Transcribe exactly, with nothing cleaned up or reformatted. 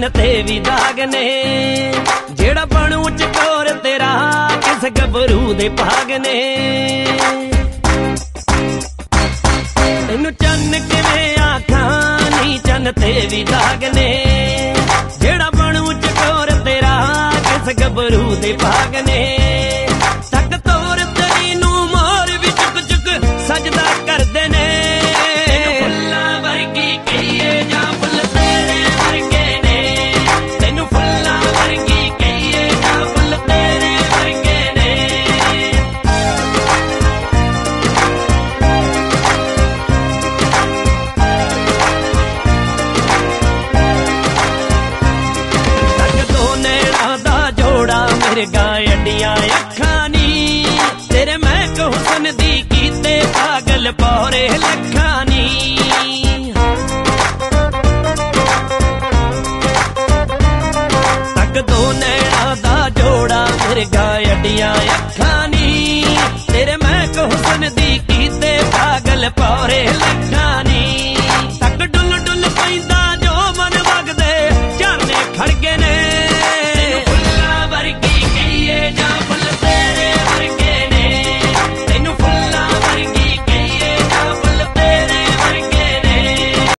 चन्न ते भी दाग ने जेड़ा बनू चकोर तेरा किस गभरू दे भाग ने। तेनू चन्न किवें आखां नी चन्न ते भी दाग ने जेड़ा बनू चकोर तेरा किस गभरू दे भाग ने। तक तोर तेरी नू मोर भी चुक चुक सजदा करदे ने। फुल्लां वर्गी कहिए जां फुल तेरे वर्गे ने तैनू फुल्लां वर्गी कहिए जां फुल तेरे वर्गे ने। तक दो नैना दा जोड़ा मेरे गाए अड्डियां अखां नी तेरे महक हुस्न दी कीते पागल पौरे लखां नी। तक दो नैना दा जोड़ा मेरे गाए अड्डियां अखां नी तेरे महक हुस्न दी कीते पागल पौरे लखां नी।